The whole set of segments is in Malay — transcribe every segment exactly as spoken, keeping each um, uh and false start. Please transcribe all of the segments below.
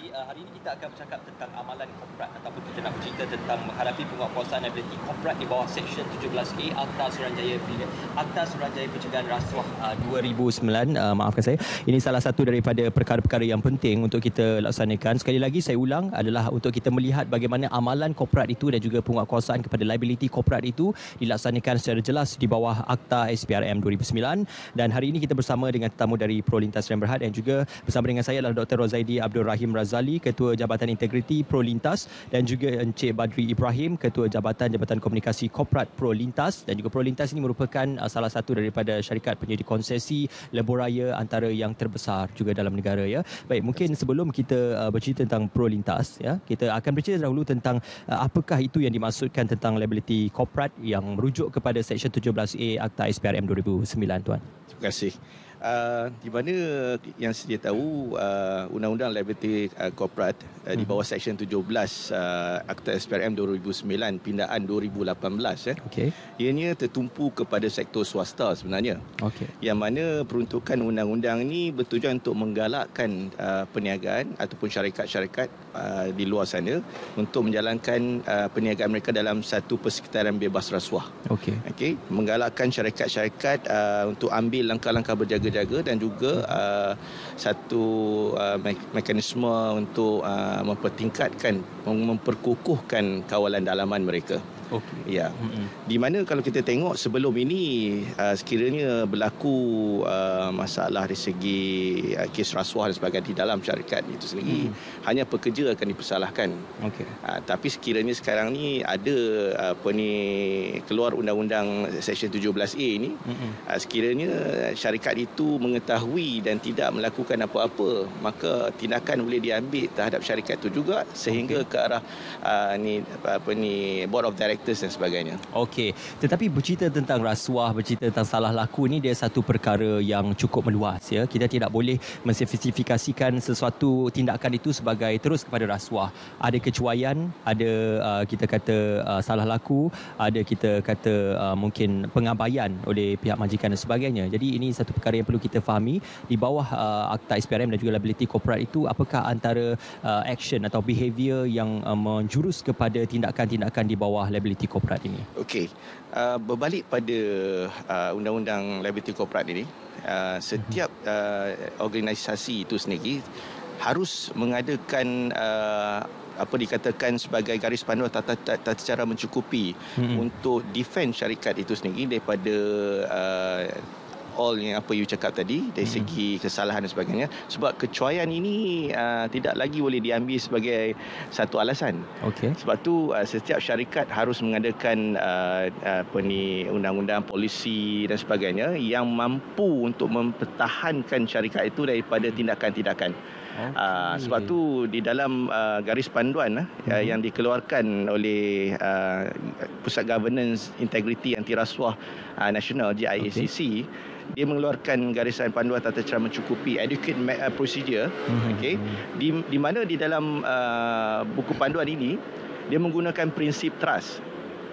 Razali, uh, hari ini kita akan bercakap tentang amalan korporat ataupun kita nak bercerita tentang menghadapi penguatkuasaan liability korporat di bawah Seksyen tujuh belas A Akta Suruhanjaya Akta Suruhanjaya Pencegahan Rasuah uh, dua ribu sembilan. Uh, maafkan saya. Ini salah satu daripada perkara-perkara yang penting untuk kita laksanakan. Sekali lagi saya ulang, adalah untuk kita melihat bagaimana amalan korporat itu dan juga penguatkuasaan kepada liability korporat itu dilaksanakan secara jelas di bawah Akta S P R M dua ribu sembilan. Dan hari ini kita bersama dengan tetamu dari Prolintas Sdn Bhd dan juga bersama dengan saya adalah Doktor Rozaidi Abdul Rahim Razali, Ketua Jabatan Integriti Prolintas, dan juga Encik Badri Ibrahim, Ketua Jabatan Jabatan Komunikasi Korporat Prolintas. Dan juga Prolintas ini merupakan uh, salah satu daripada syarikat penyedia konsesi lebuh raya antara yang terbesar juga dalam negara, ya. Baik, mungkin sebelum kita uh, bercerita tentang Prolintas, ya, kita akan bercerita dahulu tentang uh, apakah itu yang dimaksudkan tentang liability korporat yang merujuk kepada Seksyen tujuh belas A Akta S P R M dua ribu sembilan, tuan. Terima kasih. Uh, di mana yang sedia tahu, uh, Undang-Undang Liability uh, Corporate uh, di bawah Seksyen tujuh belas uh, Akta S P R M dua ribu sembilan pindaan dua ribu lapan belas, eh. Okey. Ianya tertumpu kepada sektor swasta sebenarnya. Okey. Yang mana peruntukan undang-undang ini bertujuan untuk menggalakkan uh, perniagaan ataupun syarikat-syarikat uh, di luar sana untuk menjalankan uh, perniagaan mereka dalam satu persekitaran bebas rasuah. Okey. Okey, menggalakkan syarikat-syarikat uh, untuk ambil langkah-langkah berjaga jaga dan juga uh, satu uh, me- mekanisme untuk uh, mempertingkatkan, memperkukuhkan kawalan dalaman mereka. Okey. Ya. Mm-hmm. Di mana kalau kita tengok sebelum ini, uh, sekiranya berlaku uh, masalah dari segi uh, kes rasuah dan sebagainya di dalam syarikat itu sendiri, mm. hanya pekerja akan dipersalahkan. Okey. Uh, tapi sekiranya sekarang ni ada uh, apa ni keluar undang-undang Seksyen tujuh belas A ni, mm-hmm. uh, sekiranya syarikat itu mengetahui dan tidak melakukan apa-apa, maka tindakan boleh diambil terhadap syarikat itu juga sehingga okay. ke arah uh, ni apa ni board of directors dan sebagainya. Okey, tetapi bercerita tentang rasuah, bercerita tentang salah laku ni dia satu perkara yang cukup meluas, ya. Kita tidak boleh menspesifikasikan sesuatu tindakan itu sebagai terus kepada rasuah. Ada kecuaian, ada uh, kita kata uh, salah laku, ada kita kata uh, mungkin pengabaian oleh pihak majikan dan sebagainya. Jadi ini satu perkara yang perlu kita fahami di bawah uh, Akta S P R M dan juga liability korporat itu, apakah antara uh, action atau behavior yang uh, menjurus kepada tindakan-tindakan di bawah liability korporat ini. Okey, uh, berbalik pada uh, undang-undang liability korporat ini, uh, setiap uh, organisasi itu sendiri harus mengadakan uh, apa dikatakan sebagai garis panduan tata, tata, tata cara mencukupi hmm. untuk defend syarikat itu sendiri daripada uh, all yang apa you cakap tadi dari hmm. segi kesalahan dan sebagainya. Sebab kecuaian ini uh, tidak lagi boleh diambil sebagai satu alasan. Okey. Sebab tu uh, setiap syarikat harus mengadakan uh, apa ni undang-undang, polisi dan sebagainya yang mampu untuk mempertahankan syarikat itu daripada tindakan-tindakan. Okay. Uh, sebab tu di dalam uh, garis panduan uh, hmm. yang dikeluarkan oleh uh, Pusat Governance Integrity Anti Rasuah uh, Nasional G I A C C, okay. dia mengeluarkan garisan panduan tata cara mencukupi educate uh, procedure, hmm. okey, di di mana di dalam uh, buku panduan ini dia menggunakan prinsip trust.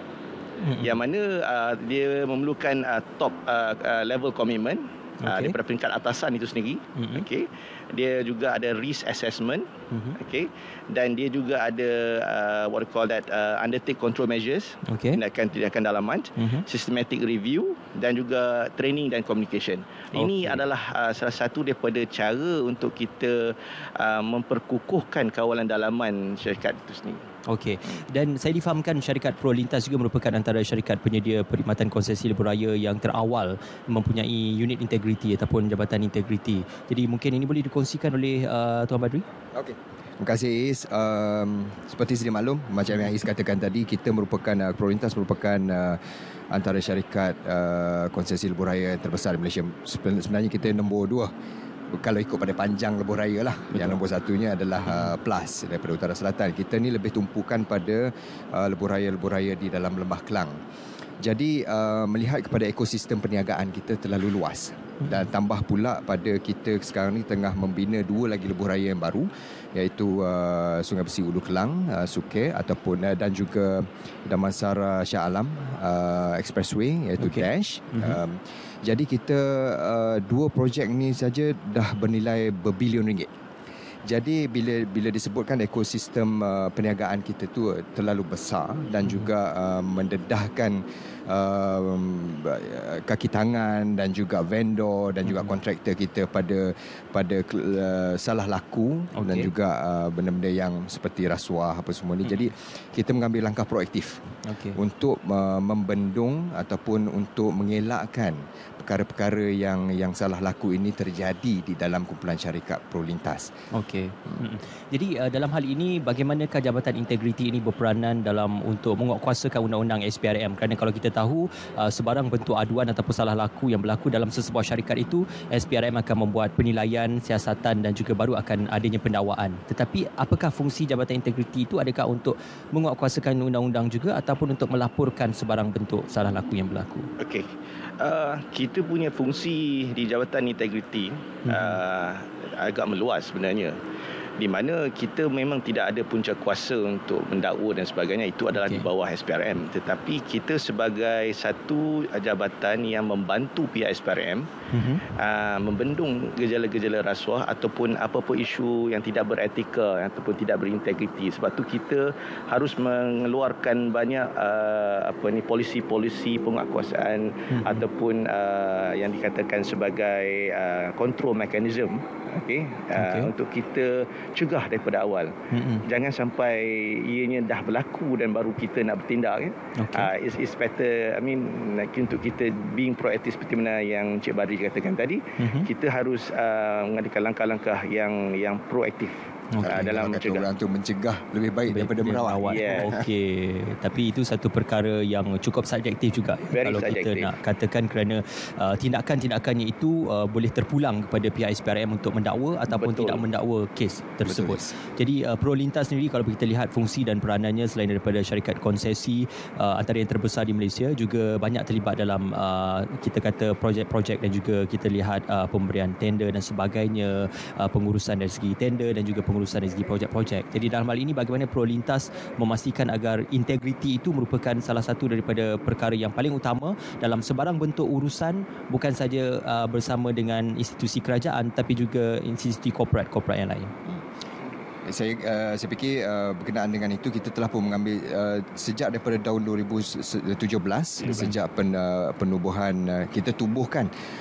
Hmm. Yang mana uh, dia memerlukan uh, top uh, uh, level commitment, okay. uh, daripada peringkat atasan itu sendiri. Hmm. Okey. Dia juga ada risk assessment, mm-hmm. okay, dan dia juga ada uh, what we call that uh, undertake control measures, okay. tindakan-tindakan dalaman, mm-hmm. systematic review dan juga training dan communication. Okay. Ini adalah uh, salah satu daripada cara untuk kita uh, memperkukuhkan kawalan dalaman syarikat itu sendiri. Okey. Dan saya difahamkan syarikat Prolintas juga merupakan antara syarikat penyedia perkhidmatan konsesi lebuh raya yang terawal mempunyai unit integriti ataupun jabatan integriti. Jadi mungkin ini boleh dikongsikan oleh uh, Tuan Badri? Okey. Terima kasih Is. Um, seperti sedia maklum, macam yang Is katakan tadi, kita merupakan uh, Prolintas merupakan uh, antara syarikat uh, konsesi lebuh raya yang terbesar di Malaysia. Sebenarnya kita nombor dua kalau ikut pada panjang lebuh raya lah. Betul. Yang nombor satunya adalah uh, Plus daripada Utara Selatan. Kita ni lebih tumpukan pada uh, lebuh raya-lebuh raya di dalam Lembah Kelang. Jadi uh, melihat kepada ekosistem perniagaan kita terlalu luas, dan tambah pula pada kita sekarang ni tengah membina dua lagi lebuh raya yang baru, iaitu uh, Sungai Besi Ulu Kelang, uh, Suke, ataupun uh, dan juga Damansara Shah Alam uh, Expressway, iaitu okay. Dash. Mm-hmm. Um, jadi kita uh, dua projek ni saja dah bernilai berbilion ringgit. Jadi bila bila disebutkan ekosistem uh, perniagaan kita tu terlalu besar dan juga uh, mendedahkan uh, kaki tangan dan juga vendor dan juga kontraktor kita pada pada uh, salah laku okay. dan juga uh, benda-benda yang seperti rasuah apa semua ni. Hmm. Jadi kita mengambil langkah proaktif okay. untuk uh, membendung ataupun untuk mengelakkan perkara-perkara yang yang salah laku ini terjadi di dalam kumpulan syarikat Prolintas. Okey. Hmm. Jadi uh, dalam hal ini bagaimanakah Jabatan Integriti ini berperanan dalam untuk menguatkuasakan undang-undang S P R M? Kerana kalau kita tahu uh, sebarang bentuk aduan ataupun salah laku yang berlaku dalam sesebuah syarikat itu, S P R M akan membuat penilaian, siasatan dan juga baru akan adanya pendakwaan. Tetapi apakah fungsi Jabatan Integriti itu? Adakah untuk menguatkuasakan undang-undang juga ataupun untuk melaporkan sebarang bentuk salah laku yang berlaku? Okey. Uh, kita punya fungsi di Jabatan Integriti hmm. uh, agak meluas sebenarnya, di mana kita memang tidak ada punca kuasa untuk mendakwa dan sebagainya. Itu adalah okay. di bawah S P R M. Tetapi kita sebagai satu jabatan yang membantu pihak S P R M mm-hmm. uh, membendung gejala-gejala rasuah ataupun apa-apa isu yang tidak beretika ataupun tidak berintegriti. Sebab tu kita harus mengeluarkan banyak uh, apa ni polisi-polisi penguatkuasaan mm-hmm. ataupun uh, yang dikatakan sebagai uh, control mechanism okay, uh, okay. untuk kita cegah daripada awal. Mm-hmm. Jangan sampai ianya dah berlaku dan baru kita nak bertindak kan. Okay. Uh, it's, it's better, I mean, like, untuk kita being proaktif seperti mana yang Cik Badri katakan tadi, mm-hmm. kita harus uh, mengadakan langkah-langkah yang yang proaktif. Okay. Uh, dalam mencegah. Untuk mencegah lebih baik Be- daripada merawat. Yeah. Okey. Tapi itu satu perkara yang cukup subjektif juga. Very kalau subjective. Kita nak katakan kerana uh, tindakan-tindakannya itu uh, boleh terpulang kepada pihak S P R M untuk mendakwa ataupun Betul. tidak mendakwa kes tersebut. Betul. Jadi uh, Prolintas sendiri kalau kita lihat fungsi dan peranannya selain daripada syarikat konsesi uh, antara yang terbesar di Malaysia, juga banyak terlibat dalam uh, kita kata projek-projek dan juga kita lihat uh, pemberian tender dan sebagainya, uh, pengurusan dari segi tender dan juga pengurusan dari segi projek-projek. Jadi dalam hal ini bagaimana Prolintas memastikan agar integriti itu merupakan salah satu daripada perkara yang paling utama dalam sebarang bentuk urusan, bukan saja uh, bersama dengan institusi kerajaan tapi juga institusi korporat-korporat yang lain. Saya uh, saya fikir uh, berkenaan dengan itu kita telah pun mengambil uh, sejak daripada tahun dua ribu tujuh belas hmm. sejak pen, uh, penubuhan uh, kita tubuhkan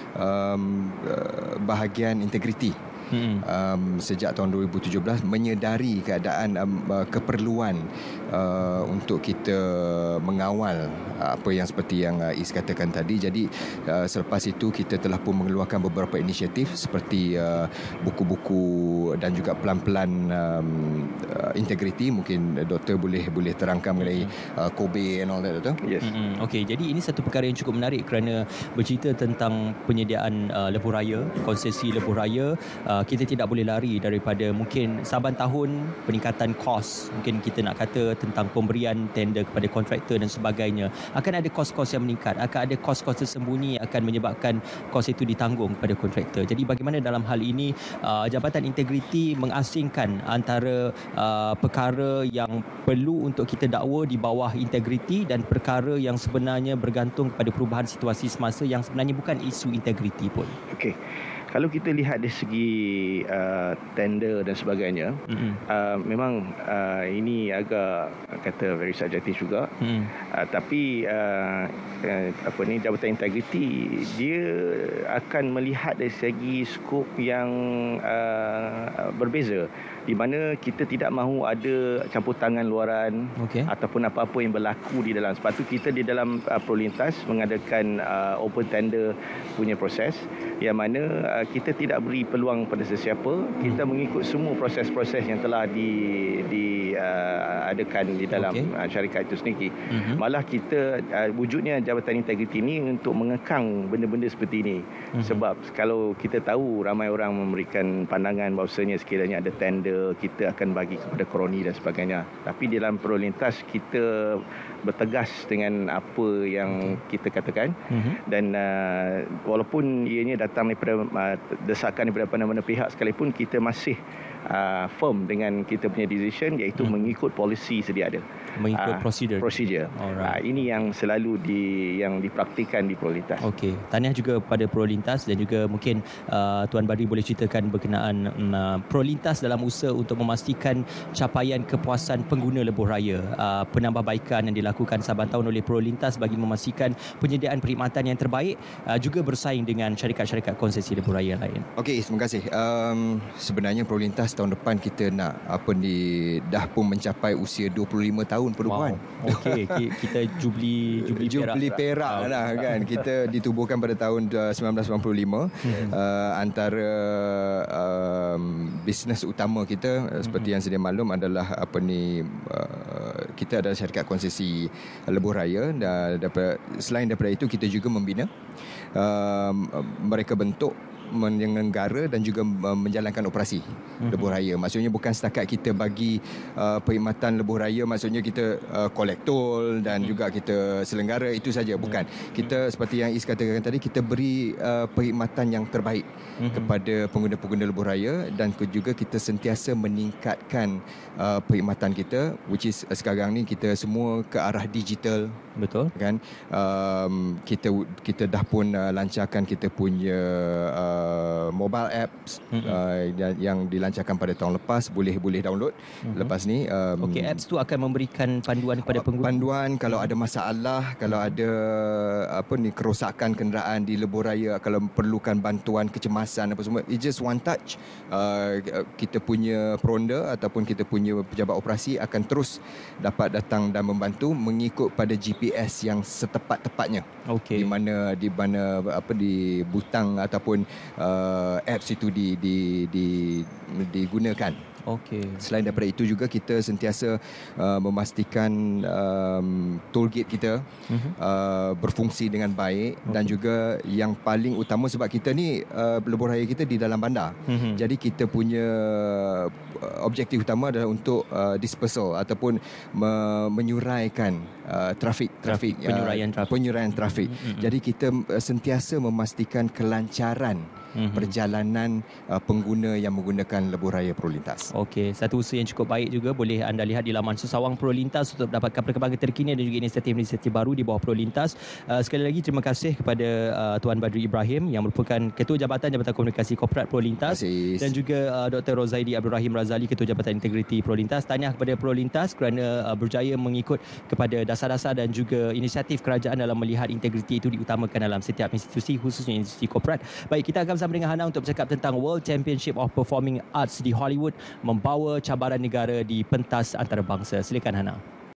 um, uh, bahagian integriti. Hmm. Um, sejak tahun dua ribu tujuh belas menyedari keadaan um, uh, keperluan uh, untuk kita mengawal uh, apa yang seperti yang uh, Is katakan tadi. Jadi uh, selepas itu kita telah pun mengeluarkan beberapa inisiatif seperti uh, buku-buku dan juga pelan-pelan um, uh, integriti. Mungkin doktor boleh boleh terangkan mengenai uh, Kobe and all that, betul? Yes. Hmm. Okey, jadi ini satu perkara yang cukup menarik kerana bercerita tentang penyediaan uh, lebuh raya, konsesi lebuh raya. Uh, kita tidak boleh lari daripada mungkin saban tahun peningkatan kos. Mungkin kita nak kata tentang pemberian tender kepada kontraktor dan sebagainya. Akan ada kos-kos yang meningkat, akan ada kos-kos tersembunyi akan menyebabkan kos itu ditanggung kepada kontraktor. Jadi bagaimana dalam hal ini uh, Jabatan Integriti mengasingkan antara uh, perkara yang perlu untuk kita dakwa di bawah integriti dan perkara yang sebenarnya bergantung kepada perubahan situasi semasa yang sebenarnya bukan isu integriti pun. Okey. Kalau kita lihat dari segi uh, tender dan sebagainya, mm-hmm. uh, memang uh, ini agak kata very subjektif juga. Mm. Uh, tapi uh, uh, apa ni Jabatan Integriti dia akan melihat dari segi skop yang uh, berbeza, di mana kita tidak mahu ada campur tangan luaran okay. ataupun apa-apa yang berlaku di dalam. Sebab tu kita di dalam uh, Prolintas mengadakan uh, open tender punya proses, yang mana uh, kita tidak beri peluang pada sesiapa. Kita hmm. mengikut semua proses-proses yang telah di diadakan uh, di dalam okay. uh, syarikat itu sendiri. Hmm. Malah kita uh, wujudnya Jabatan Integriti ini untuk mengekang benda-benda seperti ini. Hmm. Sebab kalau kita tahu ramai orang memberikan pandangan bahawasanya sekiranya ada tender ada kita akan bagi kepada kroni dan sebagainya. Tapi dalam perlu lintas kita bertegas dengan apa yang kita katakan mm-hmm. dan uh, walaupun ianya datang daripada uh, desakan daripada mana-mana pihak sekalipun, kita masih uh, firm dengan kita punya decision, iaitu mm. mengikut polisi sedia ada. Mengikut uh, prosedur. Prosedur. Uh, ini yang selalu di yang dipraktikan di Perlu Lintas. Okey. Tahniah juga pada Perlu Lintas dan juga mungkin uh, Tuan Badri boleh ceritakan berkenaan uh, Perlu Lintas dalam usaha untuk memastikan capaian kepuasan pengguna lebuh raya. Uh, penambahbaikan yang dilakukan saban tahun oleh Perlu Lintas bagi memastikan penyediaan perkhidmatan yang terbaik uh, juga bersaing dengan syarikat-syarikat konsesi lebuh raya lain. Okey, terima kasih. Um, sebenarnya Perlu Lintas tahun depan kita nak apa ni dah pun mencapai usia dua puluh lima tahun perubahan. Wow. Okey, kita jubli jubli, jubli perak, perak perak lah kan. Kita ditubuhkan pada tahun uh, sembilan belas sembilan puluh lima. Hmm. Uh, antara um, bisnes utama kita uh, seperti hmm. yang sedia maklum adalah apa ni uh, kita adalah syarikat konsesi lebuh raya, dan daripada, selain daripada itu kita juga membina uh, mereka bentuk menyelenggara dan juga menjalankan operasi mm-hmm. lebuh raya. Maksudnya bukan setakat kita bagi uh, perkhidmatan lebuh raya, maksudnya kita uh, collect toll dan mm-hmm. juga kita selenggara, itu saja. Bukan. Mm-hmm. Kita seperti yang Is katakan tadi, kita beri uh, perkhidmatan yang terbaik mm-hmm. kepada pengguna-pengguna lebuh raya, dan juga kita sentiasa meningkatkan uh, perkhidmatan kita, which is uh, sekarang ni kita semua ke arah digital. Betul. Kan? Um, kita kita dah pun uh, lancarkan kita punya uh, Uh, mobile apps mm-hmm. uh, yang dilancarkan pada tahun lepas, boleh boleh download mm-hmm. lepas ni. Um, Okey, apps tu akan memberikan panduan kepada pengguna. Panduan kalau ada masalah, kalau ada apa ni kerosakan kenderaan di lebuh raya, kalau perlukan bantuan kecemasan apa semua, it's just one touch. Uh, kita punya peronda ataupun kita punya pejabat operasi akan terus dapat datang dan membantu mengikut pada G P S yang setepat-tepatnya. Okey. Di mana di mana apa di butang ataupun Uh, apps itu di, di, di, digunakan. Okey. Selain daripada itu juga kita sentiasa uh, memastikan um, toll gate kita uh-huh. uh, berfungsi dengan baik, okay. dan juga yang paling utama sebab kita ni uh, lebuh raya kita di dalam bandar. Uh-huh. Jadi kita punya objektif utama adalah untuk uh, dispersal ataupun me- menyuraikan uh, trafik trafik penyuraian uh, trafik. Penyuraian trafik. Uh-huh. Jadi kita uh, sentiasa memastikan kelancaran mm-hmm. perjalanan uh, pengguna yang menggunakan lebuh raya Perlu Lintas. Okey, satu usaha yang cukup baik juga boleh anda lihat di laman Susawang Perlu Lintas untuk mendapatkan perkembangan terkini dan juga inisiatif-inisiatif baru di bawah Perlu Lintas. Uh, sekali lagi terima kasih kepada uh, Tuan Badri Ibrahim yang merupakan Ketua Jabatan Jabatan Komunikasi Korporat Perlu Lintas, dan juga uh, Doktor Rozaidi Abdul Rahim Razali, Ketua Jabatan Integriti Perlu Lintas. Tahniah kepada Perlu Lintas kerana uh, berjaya mengikut kepada dasar-dasar dan juga inisiatif kerajaan dalam melihat integriti itu diutamakan dalam setiap institusi, khususnya institusi korporat. Baik, kita akan bersama dengan Hana untuk bercakap tentang World Championship of Performing Arts di Hollywood membawa cabaran negara di pentas antarabangsa. Silakan Hana.